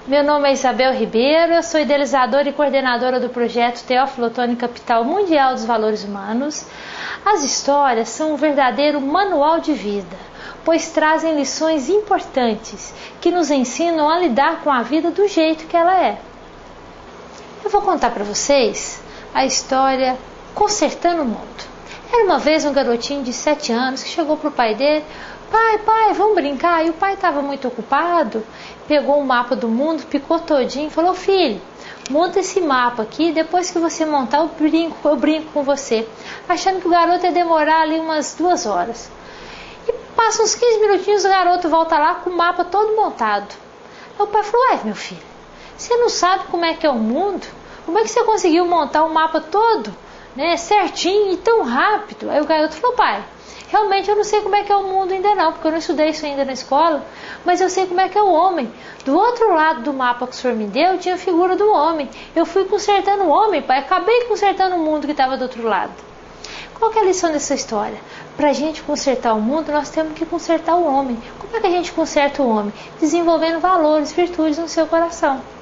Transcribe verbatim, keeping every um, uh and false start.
Meu nome é Isabel Ribeiro, eu sou idealizadora e coordenadora do projeto Teófilo Otoni Capital Mundial dos Valores Humanos. As histórias são um verdadeiro manual de vida, pois trazem lições importantes que nos ensinam a lidar com a vida do jeito que ela é. Eu vou contar para vocês a história Consertando o Mundo. Era uma vez um garotinho de sete anos que chegou para o pai dele: Pai, pai, vamos brincar? E o pai estava muito ocupado, pegou um mapa do mundo, picou todinho e falou: Filho, monta esse mapa aqui, depois que você montar eu brinco, eu brinco com você. Achando que o garoto ia demorar ali umas duas horas. E passa uns quinze minutinhos, o garoto volta lá com o mapa todo montado. Aí o pai falou: Ué, meu filho, você não sabe como é que é o mundo? Como é que você conseguiu montar o mapa todo, né, certinho e tão rápido? Aí o garoto falou: Pai, realmente eu não sei como é que é o mundo ainda não, porque eu não estudei isso ainda na escola, mas eu sei como é que é o homem. Do outro lado do mapa que o senhor me deu, tinha a figura do homem. Eu fui consertando o homem, pai, acabei consertando o mundo que estava do outro lado. Qual que é a lição dessa história? Para a gente consertar o mundo, nós temos que consertar o homem. Como é que a gente conserta o homem? Desenvolvendo valores, virtudes no seu coração.